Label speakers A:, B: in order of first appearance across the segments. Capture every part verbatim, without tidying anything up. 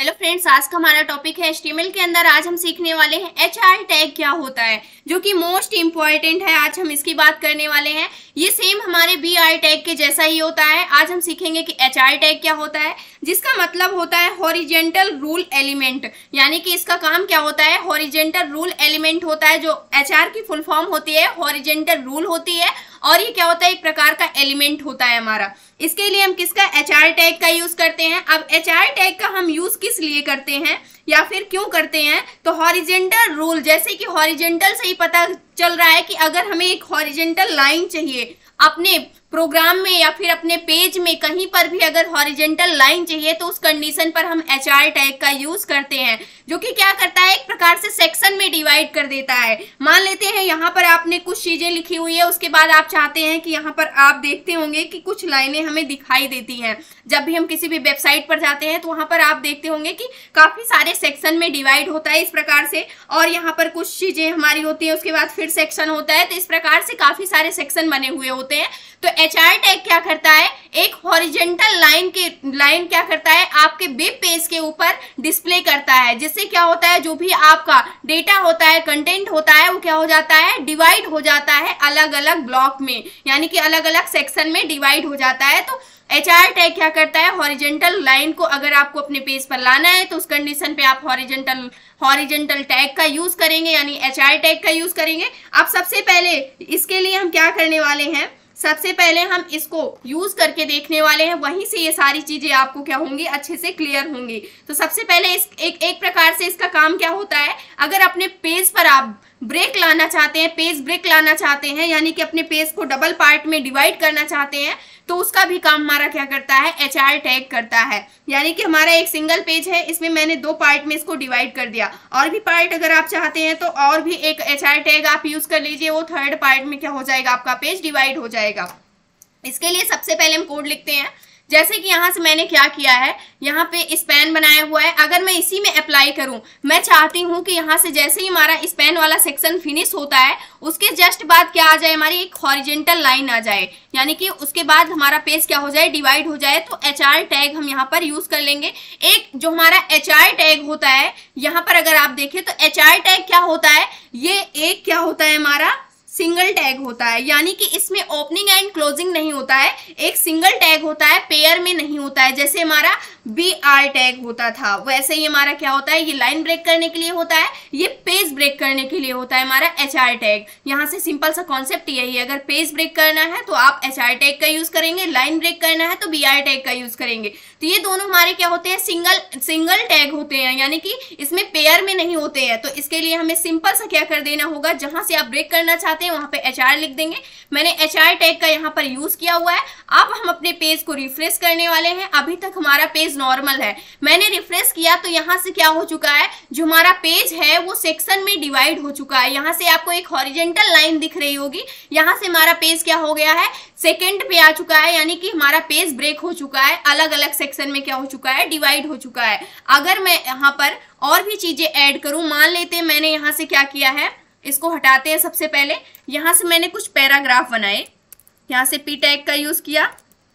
A: Hello friends, आज का हमारा टॉपिक है एचटीएमएल के अंदर आज हम सीखने वाले हैं एचआर टैग क्या होता है, जो कि मोस्ट इंपॉर्टेंट है। आज हम इसकी बात करने वाले हैं। ये सेम हमारे बीआर टैग के जैसा ही होता है। आज हम सीखेंगे कि एचआर टैग क्या होता है, जिसका मतलब होता है हॉरिजेंटल रूल एलिमेंट। यानी कि इसका काम क्या होता है, हॉरिजेंटल रूल एलिमेंट होता है। जो एचआर की फुल फॉर्म होती है हॉरिजेंटल रूल होती है, और ये क्या होता है, एक प्रकार का एलिमेंट होता है हमारा। इसके लिए हम किसका, एचआर टैग का यूज करते हैं। अब एचआर टैग का हम यूज किस लिए करते हैं या फिर क्यों करते हैं, तो हॉरिजेंटल रूल, जैसे कि हॉरिजेंटल से ही पता चल रहा है कि अगर हमें एक हॉरिजेंटल लाइन चाहिए अपने प्रोग्राम में या फिर अपने पेज में, कहीं पर भी अगर हॉरिजेंटल लाइन चाहिए तो उस कंडीशन पर हम एचआर टैग का यूज करते हैं, जो कि क्या करता है, एक प्रकार से सेक्शन में डिवाइड कर देता है। मान लेते हैं यहाँ पर आपने कुछ चीजें लिखी हुई है, उसके बाद आप चाहते हैं कि यहाँ पर आप देखते होंगे कि कुछ लाइनें हमें दिखाई देती हैं। जब भी हम किसी भी वेबसाइट पर जाते हैं तो वहां पर आप देखते होंगे कि काफी सारे सेक्शन में डिवाइड होता है इस प्रकार से, और यहाँ पर कुछ चीजें हमारी होती है, उसके बाद फिर सेक्शन होता है। तो इस प्रकार से काफी सारे सेक्शन बने हुए होते हैं। तो एचआर टैग क्या करता है, एक हॉरिजेंटल लाइन के लाइन क्या करता है, आपके वेब पेज के ऊपर डिस्प्ले करता है, जिससे क्या होता है, जो भी आपका डेटा होता है, कंटेंट होता है, वो क्या हो जाता है, डिवाइड हो जाता है अलग अलग ब्लॉक में, यानी कि अलग अलग सेक्शन में डिवाइड हो जाता है। तो एचआर टैग क्या करता है, हॉरिजेंटल लाइन को अगर आपको अपने पेज पर लाना है तो उस कंडीशन पे आप हॉरिजेंटल हॉरिजेंटल टैग का यूज करेंगे, यानी एचआर टैग का यूज करेंगे। अब सबसे पहले इसके लिए हम क्या करने वाले हैं, सबसे पहले हम इसको यूज करके देखने वाले हैं, वहीं से ये सारी चीजें आपको क्या होंगी, अच्छे से क्लियर होंगी। तो सबसे पहले इस एक एक प्रकार से इसका काम क्या होता है, अगर अपने पेज पर आप ब्रेक लाना चाहते हैं, पेज ब्रेक लाना चाहते हैं, यानी कि अपने पेज को डबल पार्ट में डिवाइड करना चाहते हैं, तो उसका भी काम हमारा क्या करता है, एचआर टैग करता है। यानी कि हमारा एक सिंगल पेज है, इसमें मैंने दो पार्ट में इसको डिवाइड कर दिया, और भी पार्ट अगर आप चाहते हैं तो और भी एक एचआर टैग आप यूज कर लीजिए, वो थर्ड पार्ट में क्या हो जाएगा, आपका पेज डिवाइड हो जाएगा। इसके लिए सबसे पहले हम कोड लिखते हैं। जैसे कि यहाँ से मैंने क्या किया है, यहाँ पे स्पैन बनाया हुआ है, अगर मैं इसी में अप्लाई करूं, मैं चाहती हूं कि यहाँ से जैसे ही हमारा स्पैन वाला सेक्शन फिनिश होता है, उसके जस्ट बाद क्या आ जाए, हमारी एक हॉरिजेंटल लाइन आ जाए, यानी कि उसके बाद हमारा पेज क्या हो जाए, डिवाइड हो जाए। तो एचआर टैग हम यहाँ पर यूज कर लेंगे। एक जो हमारा एचआर टैग होता है, यहाँ पर अगर आप देखें तो एचआर टैग क्या होता है, ये एक क्या होता है, हमारा सिंगल टैग होता है, यानी कि इसमें ओपनिंग एंड क्लोजिंग नहीं होता है, एक सिंगल टैग होता है, पेयर में नहीं होता है। जैसे हमारा बी आर टैग होता था, वैसे ही हमारा क्या होता है, ये लाइन ब्रेक करने के लिए होता है, ये पेज ब्रेक करने के लिए होता है हमारा एचआर टैग। यहाँ से सिंपल सा कॉन्सेप्ट यही है, अगर पेज ब्रेक करना है तो आप एचआर टैग का यूज करेंगे, लाइन ब्रेक करना है तो बी आर टैग का यूज करेंगे। तो ये दोनों हमारे क्या होते हैं, सिंगल सिंगल टैग होते हैं, यानी कि इसमें पेयर में नहीं होते हैं। तो इसके लिए हमें सिंपल सा क्या कर देना होगा, जहां से आप ब्रेक करना चाहते हैं वहां पे एचआर लिख देंगे। मैंने एचआर टैग का यहाँ पर यूज किया हुआ है। अब हम अपने पेज को रिफ्रेश करने वाले हैं। अभी तक हमारा पेज नॉर्मल है, मैंने रिफ्रेश किया तो यहाँ से क्या हो चुका है, जो हमारा पेज है वो सेक्शन में डिवाइड हो चुका है। यहाँ से आपको एक हॉरिजेंटल लाइन दिख रही होगी, यहाँ से हमारा पेज क्या हो गया है, सेकंड पे आ चुका है, यानी कि हमारा पेज ब्रेक हो चुका है, अलग अलग सेक्शन में क्या हो चुका है, डिवाइड हो चुका है। अगर मैं यहाँ पर और भी चीजें ऐड करूं, मान लेते हैं मैंने यहाँ से क्या किया है, इसको हटाते हैं। सबसे पहले यहाँ से मैंने कुछ पैराग्राफ बनाए, यहाँ से पी टैग का यूज किया,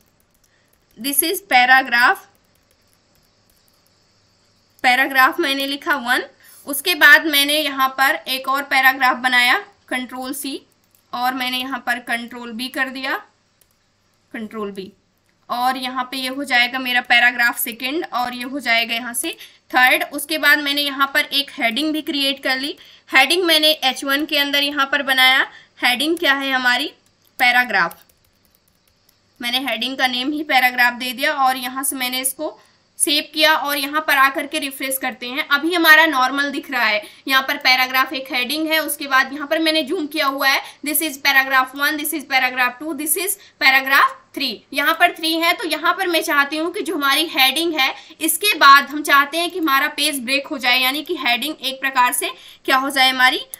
A: दिस इज पैराग्राफ, पैराग्राफ मैंने लिखा वन। उसके बाद मैंने यहाँ पर एक और पैराग्राफ बनाया, कंट्रोल सी, और मैंने यहाँ पर कंट्रोल बी कर दिया, कंट्रोल बी, और यहाँ पे ये हो जाएगा मेरा पैराग्राफ सेकंड, और ये हो जाएगा यहाँ से थर्ड। उसके बाद मैंने यहाँ पर एक हेडिंग भी क्रिएट कर ली। हेडिंग मैंने एच वन के अंदर यहाँ पर बनाया। हेडिंग क्या है हमारी, पैराग्राफ। मैंने हेडिंग का नेम ही पैराग्राफ दे दिया, और यहाँ से मैंने इसको सेव किया, और यहाँ पर आकर के रिफ्रेश करते हैं। अभी हमारा नॉर्मल दिख रहा है, यहाँ पर पैराग्राफ एक हेडिंग है, उसके बाद यहाँ पर मैंने जूम किया हुआ है, this is paragraph one, this is paragraph two, this is paragraph three. यहाँ पर थ्री है, तो यहाँ पर मैं चाहती हूँ कि जो हमारी हेडिंग है, इसके बाद हम चाहते हैं कि हमारा पेज ब्रेक हो जाए, यानी कि हेडिंग एक प्रकार से क्या हो जाए, हमारी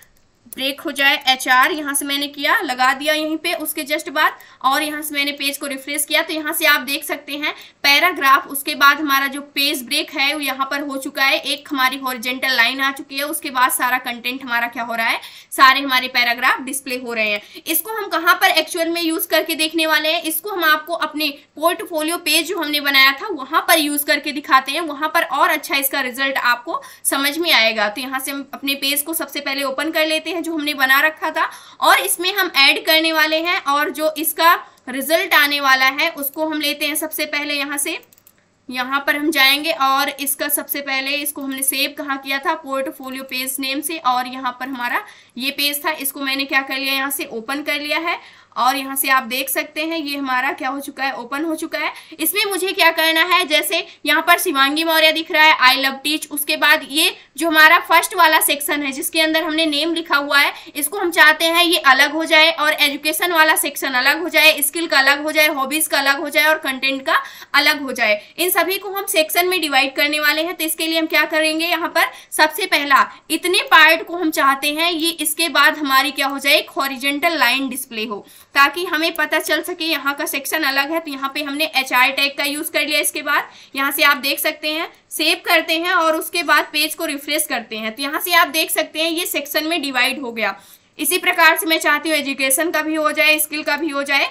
A: ब्रेक हो जाए एच आर, यहाँ से मैंने किया, लगा दिया यहीं पे उसके जस्ट बाद, और यहाँ से मैंने पेज को रिफ्रेश किया तो यहाँ से आप देख सकते हैं पैराग्राफ, उसके बाद हमारा जो पेज ब्रेक है वो यहाँ पर हो चुका है, एक हमारी हॉरिजॉन्टल लाइन आ चुकी है, उसके बाद सारा कंटेंट हमारा क्या हो रहा है, सारे हमारे पैराग्राफ डिस्प्ले हो रहे हैं। इसको हम कहाँ पर एक्चुअल में यूज करके देखने वाले हैं, इसको हम आपको अपने पोर्टफोलियो पेज जो हमने बनाया था वहां पर यूज करके दिखाते हैं, वहां पर और अच्छा इसका रिजल्ट आपको समझ में आएगा। तो यहाँ से हम अपने पेज को सबसे पहले ओपन कर लेते हैं जो हमने बना रखा था, और इसमें हम ऐड करने वाले हैं, और जो इसका रिजल्ट आने वाला है उसको हम लेते हैं सबसे पहले यहाँ से, यहाँ पर हम जाएंगे और इसका सबसे पहले इसको हमने सेव कहाँ किया था, पोर्टफोलियो पेज नेम से, और यहाँ पर हमारा ये पेज था, इसको मैंने क्या कर लिया, यहाँ से ओपन कर लिया है, और यहाँ से आप देख सकते हैं ये हमारा क्या हो चुका है, ओपन हो चुका है। इसमें मुझे क्या करना है, जैसे यहाँ पर शिवांगी मौर्य दिख रहा है, आई लव टीच, उसके बाद ये जो हमारा फर्स्ट वाला सेक्शन है जिसके अंदर हमने नेम लिखा हुआ है, इसको हम चाहते हैं ये अलग हो जाए, और एजुकेशन वाला सेक्शन अलग हो जाए, स्किल का अलग हो जाए, हॉबीज का अलग हो जाए, और कंटेंट का अलग हो जाए। इन सभी को हम सेक्शन में डिवाइड करने वाले हैं। तो इसके लिए हम क्या करेंगे, यहाँ पर सबसे पहला इतने पार्ट को हम चाहते हैं ये इसके बाद हमारी क्या हो जाए, एक हॉरिजॉन्टल लाइन डिस्प्ले हो, ताकि हमें पता चल सके यहाँ का सेक्शन अलग है। तो यहाँ पे हमने एच आर टैग का यूज कर लिया। इसके बाद यहाँ से आप देख सकते हैं, सेव करते हैं और उसके बाद पेज को रिफ्रेश करते हैं, तो यहाँ से आप देख सकते हैं ये सेक्शन में डिवाइड हो गया। इसी प्रकार से मैं चाहती हूँ एजुकेशन का भी हो जाए, स्किल का भी हो जाए,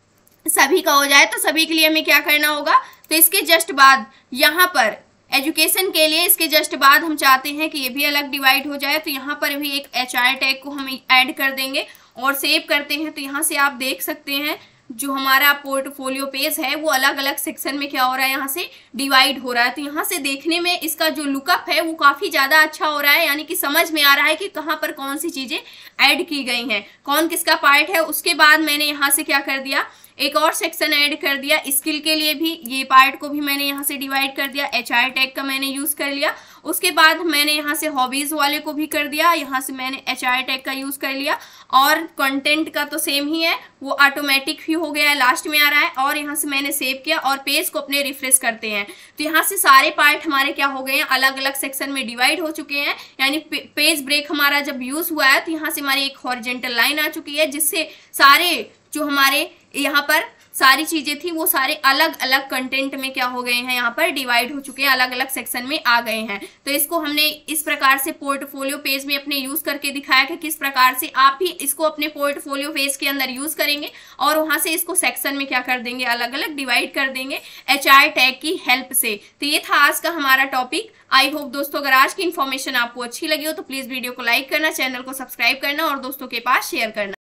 A: सभी का हो जाए। तो सभी के लिए हमें क्या करना होगा, तो इसके जस्ट बाद यहाँ पर एजुकेशन के लिए इसके जस्ट बाद हम चाहते हैं कि ये भी अलग डिवाइड हो जाए, तो यहाँ पर भी एक एच आर टैग को हम ऐड कर देंगे और सेव करते हैं। तो यहाँ से आप देख सकते हैं जो हमारा पोर्टफोलियो पेज है वो अलग अलग सेक्शन में क्या हो रहा है, यहाँ से डिवाइड हो रहा है। तो यहाँ से देखने में इसका जो लुकअप है वो काफी ज्यादा अच्छा हो रहा है, यानी कि समझ में आ रहा है कि कहाँ पर कौन सी चीजें ऐड की गई हैं, कौन किसका पार्ट है। उसके बाद मैंने यहाँ से क्या कर दिया, एक और सेक्शन ऐड कर दिया स्किल के लिए भी, ये पार्ट को भी मैंने यहाँ से डिवाइड कर दिया, एच आर टैग का मैंने यूज कर लिया। उसके बाद मैंने यहाँ से हॉबीज वाले को भी कर दिया, यहाँ से मैंने एच आर टैग का यूज कर लिया, और कंटेंट का तो सेम ही है, वो ऑटोमेटिक ही हो गया है, लास्ट में आ रहा है। और यहाँ से मैंने सेव किया और पेज को अपने रिफ्रेश करते हैं, तो यहाँ से सारे पार्ट हमारे क्या हो गए हैं, अलग अलग सेक्शन में डिवाइड हो चुके हैं। यानी पेज ब्रेक हमारा जब यूज हुआ है तो यहाँ से हमारी एक हॉरिजॉन्टल लाइन आ चुकी है, जिससे सारे जो हमारे यहाँ पर सारी चीजें थी वो सारे अलग अलग कंटेंट में क्या हो गए हैं, यहाँ पर डिवाइड हो चुके हैं, अलग अलग सेक्शन में आ गए हैं। तो इसको हमने इस प्रकार से पोर्टफोलियो पेज में अपने यूज करके दिखाया कि किस प्रकार से आप भी इसको अपने पोर्टफोलियो पेज के अंदर यूज करेंगे और वहां से इसको सेक्शन में क्या कर देंगे, अलग अलग डिवाइड कर देंगे एच आर टैग की हेल्प से। तो ये था आज का हमारा टॉपिक। आई होप दोस्तों अगर आज की इन्फॉर्मेशन आपको अच्छी लगी हो तो प्लीज वीडियो को लाइक करना, चैनल को सब्सक्राइब करना और दोस्तों के पास शेयर करना।